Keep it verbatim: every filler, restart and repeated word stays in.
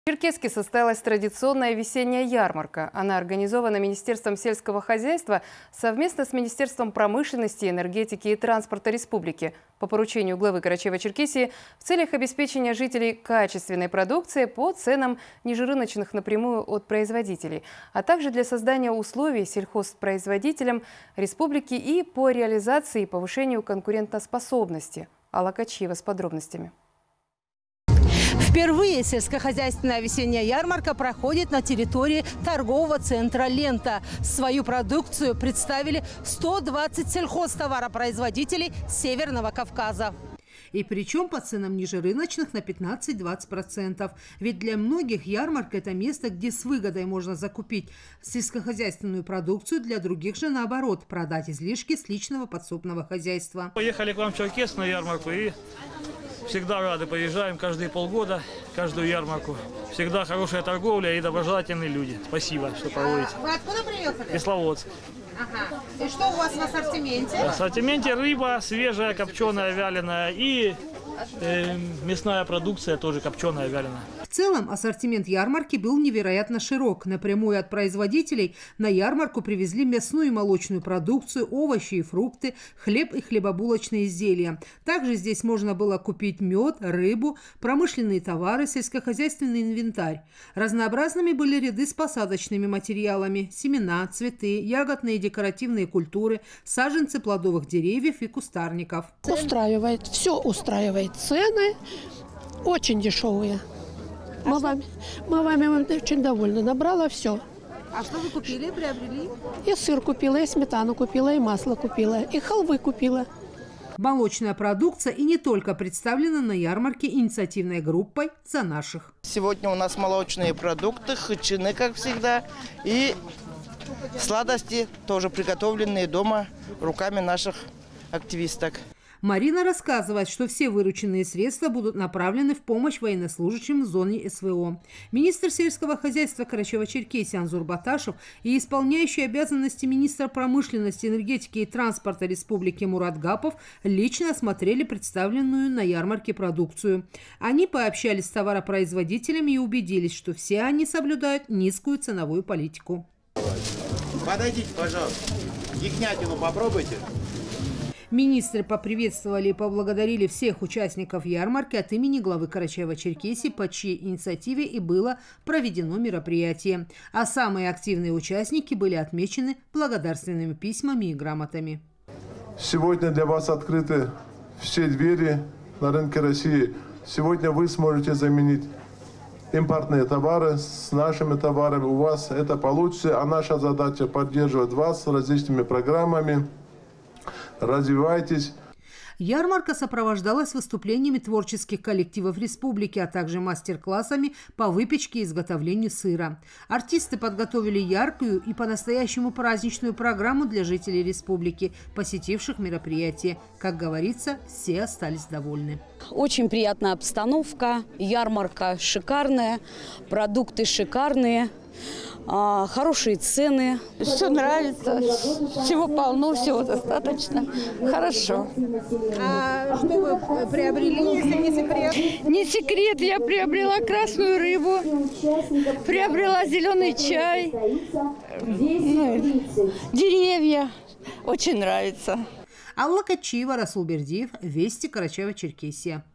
В Черкесске состоялась традиционная весенняя ярмарка. Она организована Министерством сельского хозяйства совместно с Министерством промышленности, энергетики и транспорта республики по поручению главы Карачаево-Черкесии в целях обеспечения жителей качественной продукции по ценам нижерыночных напрямую от производителей, а также для создания условий сельхозпроизводителям республики и по реализации и повышению конкурентоспособности. Алла Качиева с подробностями. Впервые сельскохозяйственная весенняя ярмарка проходит на территории торгового центра «Лента». Свою продукцию представили сто двадцать сельхозтоваропроизводителей Северного Кавказа. И причем по ценам ниже рыночных на пятнадцать-двадцать процентов. Ведь для многих ярмарка – это место, где с выгодой можно закупить сельскохозяйственную продукцию, для других же наоборот – продать излишки с личного подсобного хозяйства. Поехали к вам в Черкесск на ярмарку и всегда рады. Поезжаем каждые полгода, каждую ярмарку. Всегда хорошая торговля и доброжелательные люди. Спасибо, что проводите. А вы откуда приехали? Кисловодск. Ага. И что у вас в ассортименте? В ассортименте рыба свежая, копченая, вяленая и э, мясная продукция тоже копченая, вяленая. В целом ассортимент ярмарки был невероятно широк. Напрямую от производителей на ярмарку привезли мясную и молочную продукцию, овощи и фрукты, хлеб и хлебобулочные изделия. Также здесь можно было купить мед, рыбу, промышленные товары, сельскохозяйственный инвентарь. Разнообразными были ряды с посадочными материалами: семена, цветы, ягодные и декоративные культуры, саженцы плодовых деревьев и кустарников. Устраивает, все устраивает. Цены очень дешевые. Мы вами, мы вами очень довольны. Набрала все. А что вы купили, приобрели? И сыр купила, и сметану купила, и масло купила, и халвы купила. Молочная продукция и не только представлена на ярмарке инициативной группой «За наших». Сегодня у нас молочные продукты, хычины, как всегда, и сладости, тоже приготовленные дома руками наших активисток. Марина рассказывает, что все вырученные средства будут направлены в помощь военнослужащим в зоне СВО. Министр сельского хозяйства Карачаево-Черкесии Анзур Баташев и исполняющий обязанности министра промышленности, энергетики и транспорта республики Мурат Гапов лично осмотрели представленную на ярмарке продукцию. Они пообщались с товаропроизводителями и убедились, что все они соблюдают низкую ценовую политику. Подойдите, пожалуйста, ягнятину попробуйте. Министры поприветствовали и поблагодарили всех участников ярмарки от имени главы Карачаево-Черкесии, по чьей инициативе и было проведено мероприятие. А самые активные участники были отмечены благодарственными письмами и грамотами. Сегодня для вас открыты все двери на рынке России. Сегодня вы сможете заменить импортные товары с нашими товарами. У вас это получится, а наша задача поддерживать вас различными программами. Развивайтесь. Ярмарка сопровождалась выступлениями творческих коллективов республики, а также мастер-классами по выпечке и изготовлению сыра. Артисты подготовили яркую и по-настоящему праздничную программу для жителей республики, посетивших мероприятие. Как говорится, все остались довольны. Очень приятная обстановка, ярмарка шикарная, продукты шикарные. А, хорошие цены. Все нравится, всего полно, всего достаточно. Хорошо. А что вы приобрели, если не секрет? Не секрет, я приобрела красную рыбу, приобрела зеленый чай, ну, деревья. Очень нравится. Алла Качиева, Расул Бердиев, Вести, Карачаево-Черкесия.